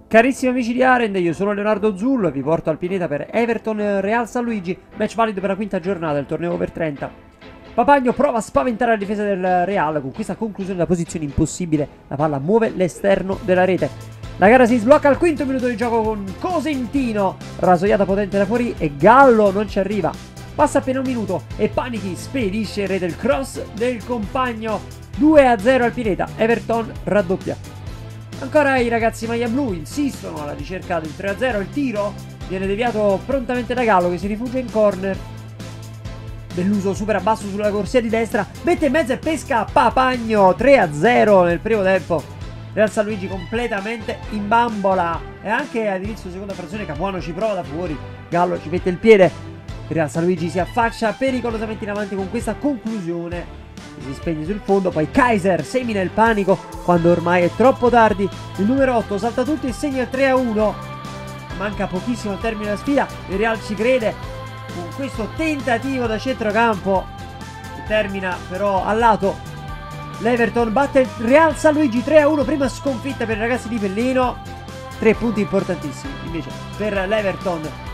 Carissimi amici di Arend, io sono Leonardo Zullo e vi porto al pianeta per Everton Real San Luigi, match valido per la quinta giornata del torneo over 30. Papagno prova a spaventare la difesa del Real con questa conclusione da posizione impossibile, la palla muove l'esterno della rete. La gara si sblocca al quinto minuto di gioco con Cosentino, rasoiata potente da fuori e Gallo non ci arriva. Passa appena un minuto e Panichi spedisce in rete il cross del compagno. 2-0 al pianeta, Everton raddoppia. Ancora i ragazzi maglia blu insistono alla ricerca del 3-0, il tiro viene deviato prontamente da Gallo che si rifugia in corner. Belluso supera basso sulla corsia di destra, mette in mezzo e pesca Papagno, 3-0 nel primo tempo. Real San Luigi completamente in bambola e anche all'inizio seconda frazione Capuano ci prova da fuori, Gallo ci mette il piede. Real San Luigi si affaccia pericolosamente in avanti con questa conclusione. Si spegne sul fondo, poi Kaiser semina il panico quando ormai è troppo tardi. Il numero 8 salta tutto e segna il 3-1. Manca pochissimo al termine della sfida, il Real ci crede con questo tentativo da centrocampo che termina però al lato. L'Everton batte il Real San Luigi 3-1, prima sconfitta per i ragazzi di Pellino. 3 punti importantissimi invece per l'Everton.